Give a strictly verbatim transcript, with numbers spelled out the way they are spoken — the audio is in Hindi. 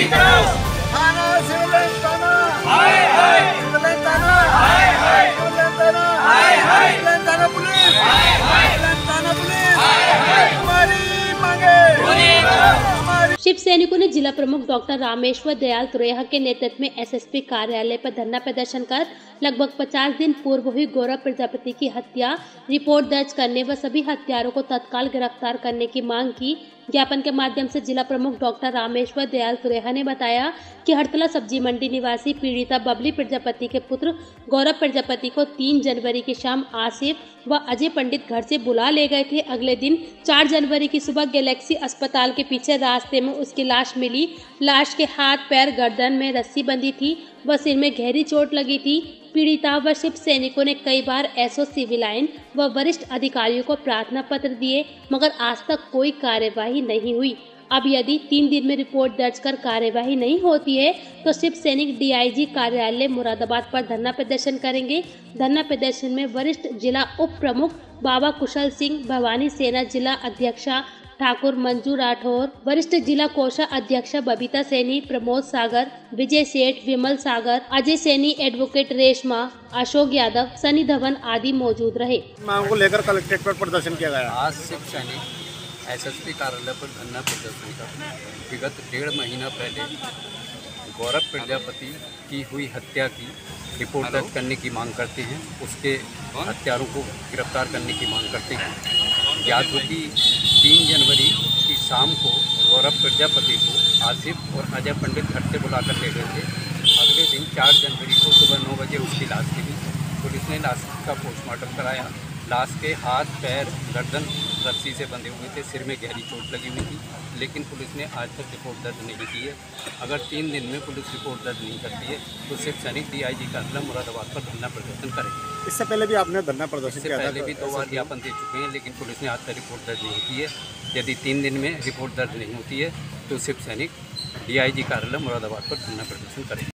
पूरी करो। थाना सिविल थाना हाय हाय सिविल थाना हाय हाय सिविल थाना हाय हाय सिविल थाना पुलिस हाय हाय सिविल थाना पुलिस हाय हाय हमारी मांगे पूरी करो। हमारी शिव सैनिकों ने जिला प्रमुख डॉक्टर रामेश्वर दयाल तुरेहा के नेतृत्व में एसएसपी कार्यालय पर धरना प्रदर्शन कर लगभग पचास दिन पूर्व हुई गौरव प्रजापति की हत्या रिपोर्ट दर्ज करने व सभी हत्यारों को तत्काल गिरफ्तार करने की मांग की। ज्ञापन के माध्यम से जिला प्रमुख डॉक्टर रामेश्वर दयाल तुरेहा ने बताया कि हड़तला सब्जी मंडी निवासी पीड़िता बबली प्रजापति के पुत्र गौरव प्रजापति को तीन जनवरी की शाम आसिफ व अजय पंडित घर से बुला ले गए थे। अगले दिन चार जनवरी की सुबह गैलेक्सी अस्पताल के पीछे रास्ते में उसकी लाश मिली। लाश के हाथ पैर गर्दन में रस्सी बंधी थी व सिर में गहरी चोट लगी थी। पीड़िता व शिव सैनिकों ने कई बार एसओ सिविल लाइन व वरिष्ठ अधिकारियों को प्रार्थना पत्र दिए मगर आज तक कोई कार्यवाही नहीं हुई। अब यदि तीन दिन में रिपोर्ट दर्ज कर कार्यवाही नहीं होती है तो शिव सैनिक डीआईजी कार्यालय मुरादाबाद पर धरना प्रदर्शन करेंगे। धरना प्रदर्शन में वरिष्ठ जिला उप प्रमुख बाबा कुशल सिंह, भवानी सेना जिला अध्यक्षा ठाकुर मंजू राठौर, वरिष्ठ जिला कोषा अध्यक्षा बबीता सैनी, प्रमोद सागर, विजय सेठ, विमल सागर, अजय सैनी, एडवोकेट रेशमा, अशोक यादव, सनी धवन आदि मौजूद रहे। मांग को लेकर कलेक्ट्रेट पर प्रदर्शन किया गया। आज शिव सैनिक एसएसपी कार्यालय पर धरना प्रदर्शन कर विगत डेढ़ महीना पहले गौरव प्रजापति की हुई हत्या की रिपोर्ट दर्ज करने की मांग करते हैं। उसके हत्यारों को गिरफ्तार करने की मांग करते हैं। ज्ञात हो कि तीन जनवरी की शाम को गौरव प्रजापति को आसिफ और अजय पंडित घर से बुलाकर ले गए थे। अगले दिन चार जनवरी को सुबह नौ बजे उसकी लाश मिली। पुलिस ने लाश का पोस्टमार्टम कराया। लाश के हाथ पैर गर्दन रस्सी से बंधे हुए थे, सिर में गहरी चोट लगी हुई थी, लेकिन पुलिस ने आज तक रिपोर्ट दर्ज नहीं की है। अगर तीन दिन में पुलिस रिपोर्ट दर्ज नहीं करती है तो शिव सैनिक डीआईजी कार्यालय मुरादाबाद पर धरना प्रदर्शन करेंगे। इससे पहले भी आपने धरना प्रदर्शन इससे किया था? पहले भी दो बार ज्ञापन दे चुके हैं, लेकिन पुलिस ने आज तक रिपोर्ट दर्ज नहीं की है। यदि तीन दिन में रिपोर्ट दर्ज नहीं होती है तो शिव सैनिक डीआईजी कार्यालय मुरादाबाद पर धरना प्रदर्शन करेंगे।